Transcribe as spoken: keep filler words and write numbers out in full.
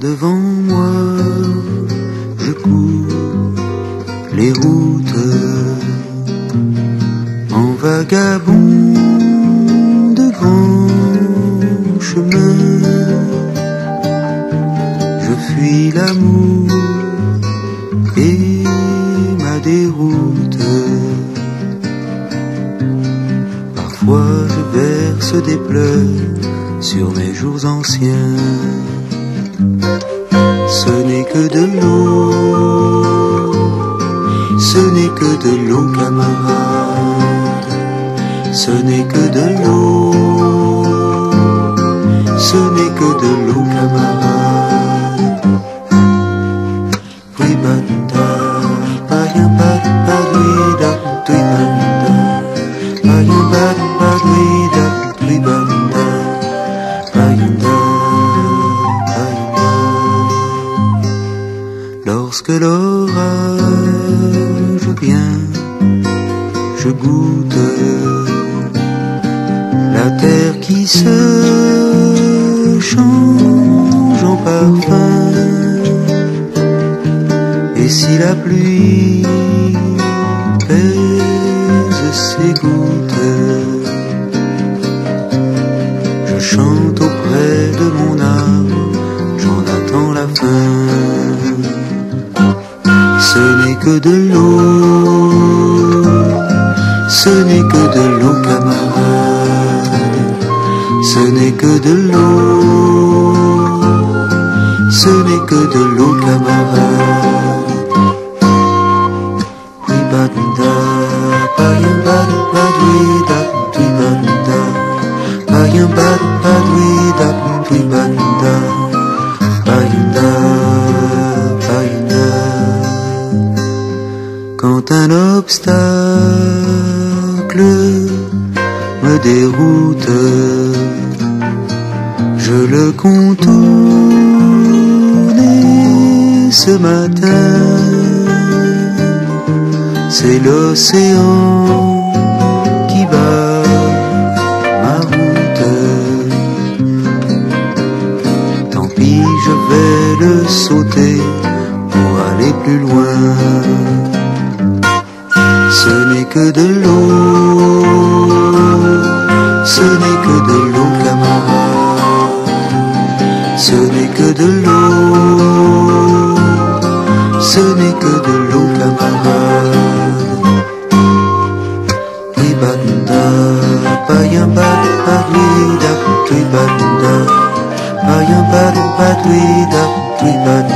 devant moi, je cours les routes en vagabond de grands chemins. Je fuis l'amour et ma déroute. Parfois je verse des pleurs sur mes jours anciens. Ce n'est que de l'eau, ce n'est que de l'eau, camarade. Ce n'est que de l'eau, ce n'est que de l'eau, camarade. Oui, banda, païen, bad, bad, oui, da, oui, banda. Païen, bad, bad, oui, da, oui, banda. Païen, da, païen, da. Lorsque l'orage vient, je goûte la terre qui se change en parfum. Et si la pluie pèse ses gouttes, je chante auprès de mon arbre, j'en attends la fin. Ce n'est que de l'eau, ce n'est que de l'eau, camarade. Ce n'est que de l'eau, ce n'est que de l'eau, camarade. Oui, banda, païen, bad, bad, oui, da, oui, banda. Païen, bad, bad, oui, da, oui, banda. Païen, da, païen, da. Quand un obstacle me déroute, je le contourne et ce matin, c'est l'océan qui bat ma route. Tant pis, je vais le sauter pour aller plus loin. Ce n'est que de l'eau, ce n'est que de l'eau, camarade. Ce n'est que de l'eau, ce n'est que de l'eau, camarade. Oui, banda, païen, bad, bad, oui, da, oui, banda. Païen, bad, bad, oui, da, oui, banda.